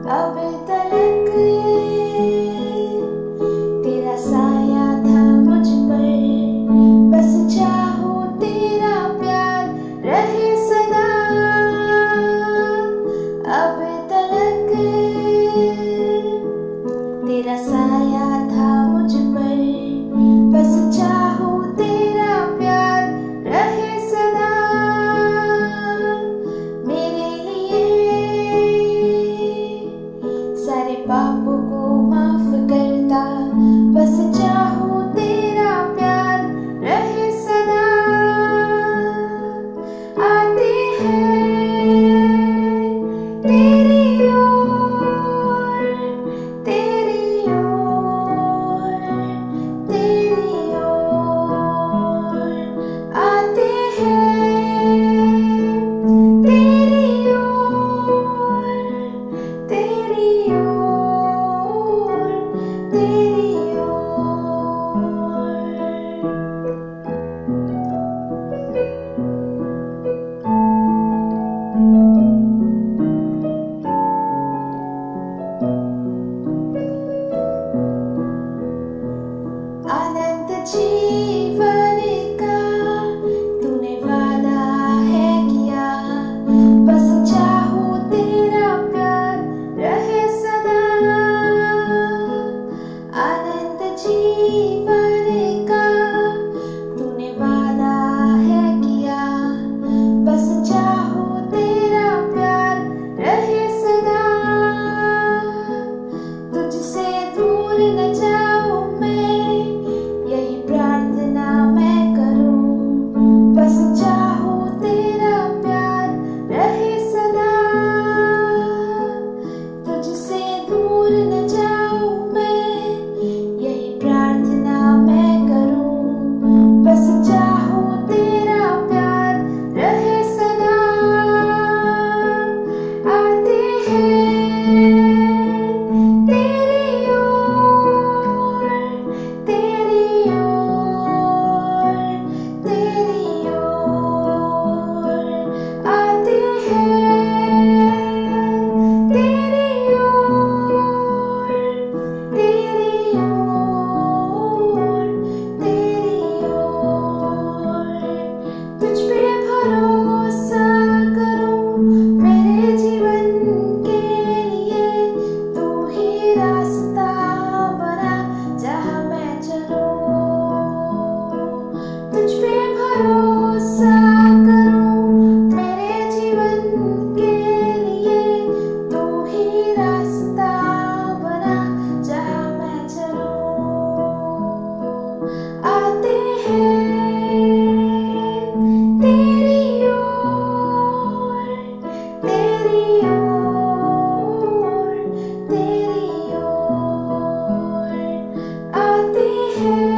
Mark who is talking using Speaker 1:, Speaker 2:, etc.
Speaker 1: अब तलक तेरा साया था मुझ पर, बस चाहूं तेरा प्यार रहे सदा। अब तलक तेरा साया था मुझ पर, बस चाहूं तेरा प्यार रहे सदा। मेरे लिए सारे पापों को माफ करता, बस चाहूं तेरा प्यार रहे सदा। आते हैं तेरी ओर, तेरी ओर, तेरी ओर। आते हैं तेरी ओर, तेरी ओर, तेरी ओर। अनंत जीवन का तूने वादा है किया, बस चाहूं तेरा प्यार रहे सदा। अनंत जीवन का तूने वादा है किया, बस चाहूं तेरा प्यार रहे सदा। तुझसे दूर न जाऊं मैं, यही प्रार्थना मैं करूं, बस चाहूं तेरा प्यार रहे सदा। तुझसे दूर न जाऊं मैं, यही प्रार्थना मैं करूं, बस चाहूं तेरा प्यार रहे सदा। आते हैं तेरी ओर, तेरी ओर, तेरी ओर। आते हैं तेरी ओर, तेरी ओर, तेरी ओर। तुझ पे भरोसा करूं मेरे जीवन के लिए, तू ही रास्ता बना जहां मैं चलूं। तुझ पे भरोसा करूं मेरे जीवन के लिए, तू ही रास्ता बना जहां मैं चलूं। आते हैं तेरी ओर, तेरी ओर, तेरी ओर। आते हैं